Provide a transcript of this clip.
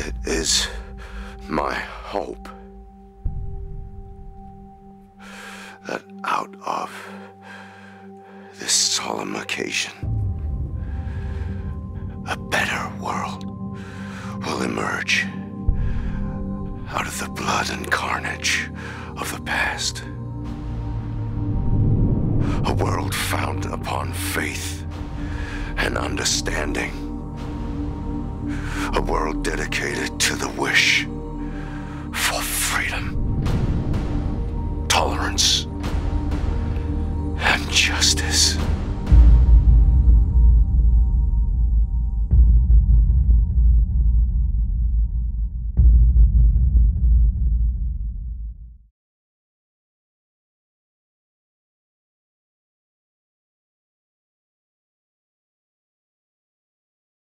It is my hope that out of this solemn occasion, a better world will emerge out of the blood and carnage of the past. A world founded upon faith and understanding. A world dedicated to the wish for freedom, tolerance, and justice.